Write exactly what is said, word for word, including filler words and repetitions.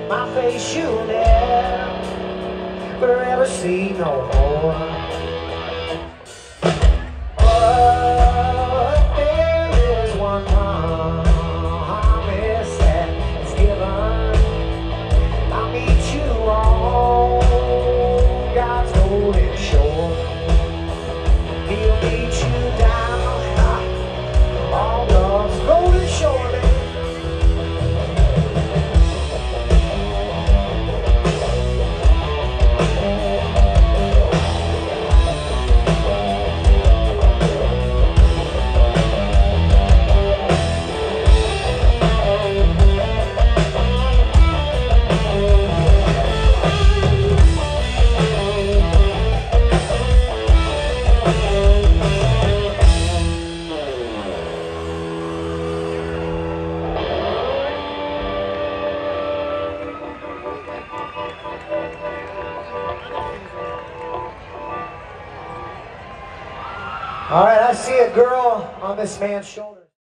My face you'll never ever see no more. But there is one promise that is given. I'll meet you on God's golden shore. He'll meet you down on God's golden shore. All right, I see a girl on this man's shoulder.